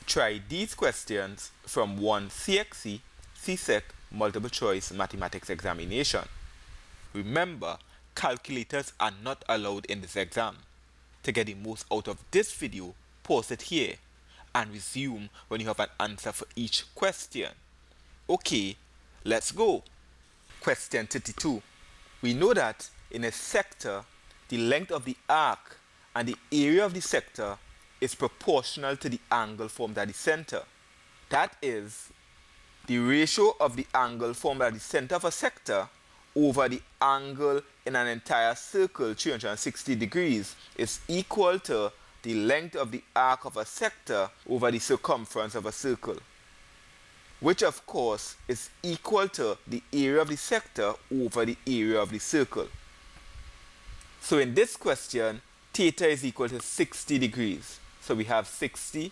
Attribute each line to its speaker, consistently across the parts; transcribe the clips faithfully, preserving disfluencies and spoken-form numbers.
Speaker 1: Try these questions from one C X C C S E C multiple choice mathematics examination. Remember, calculators are not allowed in this exam. To get the most out of this video, pause it here and resume when you have an answer for each question. Okay, let's go. Question thirty-two. We know that in a sector, the length of the arc and the area of the sector is proportional to the angle formed at the center. That is, the ratio of the angle formed at the center of a sector over the angle in an entire circle, three hundred sixty degrees, is equal to the length of the arc of a sector over the circumference of a circle, which of course is equal to the area of the sector over the area of the circle. So in this question, theta is equal to sixty degrees. So we have sixty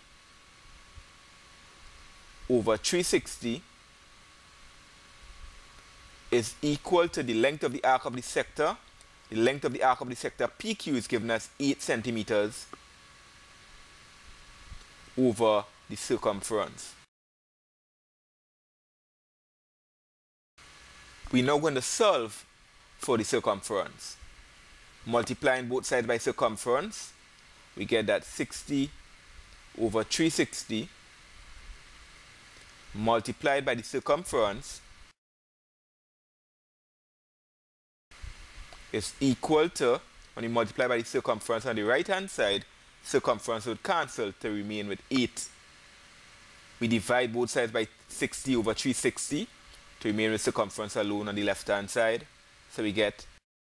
Speaker 1: over three hundred sixty is equal to the length of the arc of the sector. The length of the arc of the sector P Q is given as eight centimeters over the circumference. We now going to solve for the circumference. Multiplying both sides by circumference, we get that sixty over three hundred sixty multiplied by the circumference is equal to, when you multiply by the circumference on the right hand side, circumference would cancel to remain with eight. We divide both sides by sixty over three hundred sixty to remain with circumference alone on the left hand side. So we get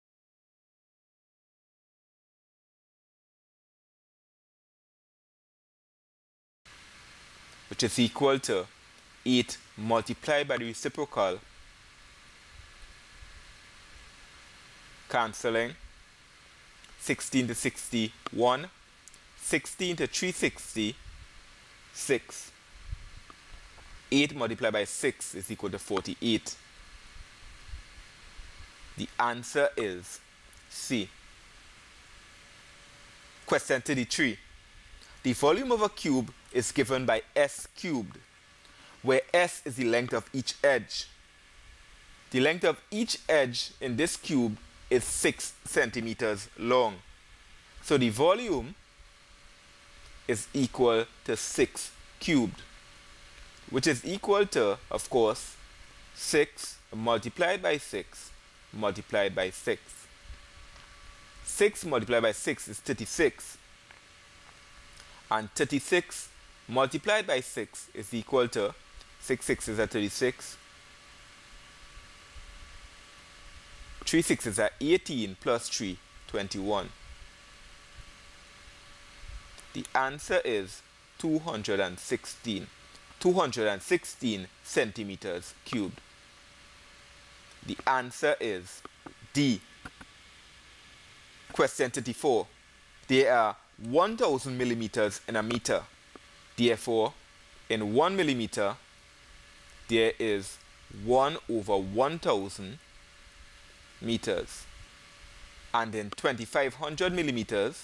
Speaker 1: which is equal to eight multiplied by the reciprocal, cancelling, sixteen to sixty, one, sixteen to three hundred sixty, six. eight multiplied by six is equal to forty-eight. The answer is C. Question thirty-three. The volume of a cube is given by S cubed, where S is the length of each edge. The length of each edge in this cube is six centimeters long. So the volume is equal to six cubed, which is equal to, of course, six multiplied by six multiplied by six. six multiplied by six is thirty-six. And thirty-six multiplied by six is equal to, six sixes are thirty-six. three sixes are eighteen plus three, twenty-one. The answer is two hundred sixteen. two hundred sixteen centimeters cubed. The answer is D. Question thirty-four. There are one thousand millimeters in a meter. Therefore, in one millimeter, there is one over one thousand meters. And in twenty-five hundred millimeters,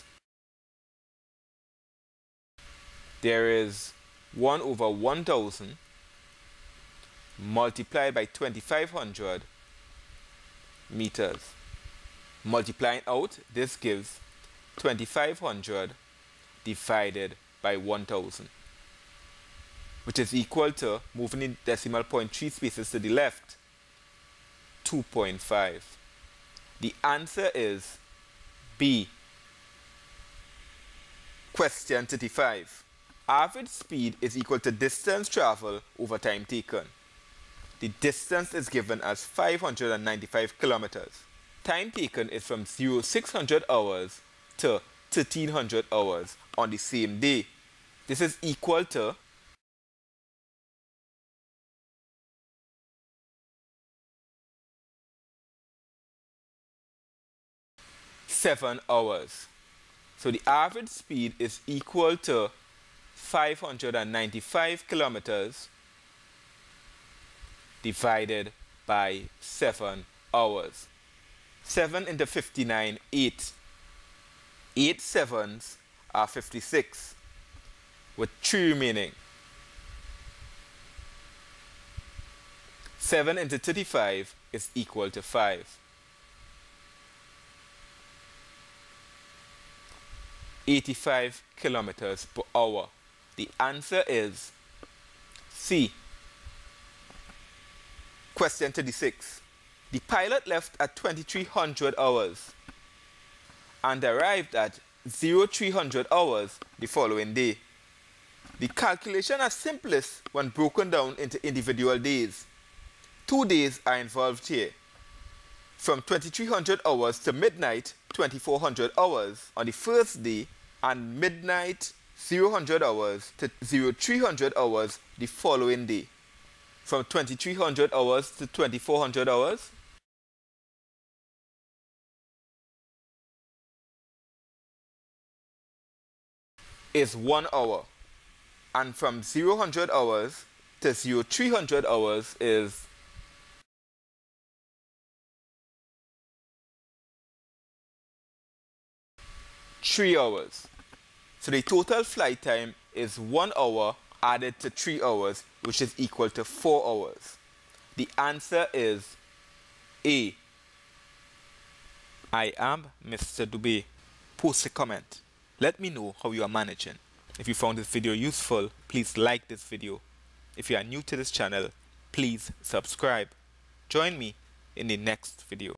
Speaker 1: there is one over one thousand multiplied by twenty-five hundred meters. Multiplying out, this gives twenty-five hundred divided by one thousand, which is equal to, moving the decimal point three spaces to the left, two point five. The answer is B. Question thirty-five. Average speed is equal to distance traveled over time taken. The distance is given as five hundred ninety-five kilometers. Time taken is from zero six hundred hours to thirteen hundred hours on the same day. This is equal to seven hours. So the average speed is equal to five hundred ninety-five kilometers divided by seven hours. seven into fifty-nine, eight. eight sevens are fifty-six, with three remaining. seven into thirty-five is equal to five. eighty-five kilometers per hour. The answer is C. Question thirty-six. The pilot left at twenty-three hundred hours and arrived at three hundred hours the following day. The calculation is simplest when broken down into individual days. Two days are involved here. From twenty-three hundred hours to midnight, twenty-four hundred hours on the first day, and midnight zero hundred hours to three hundred hours the following day. From twenty-three hundred hours to twenty-four hundred hours, is one hour, and from zero hundred hours to three hundred hours is three hours. So the total flight time is one hour added to three hours, which is equal to four hours. The answer is A. I am Mister Dube. Post a comment. Let me know how you are managing. If you found this video useful, please like this video. If you are new to this channel, please subscribe. Join me in the next video.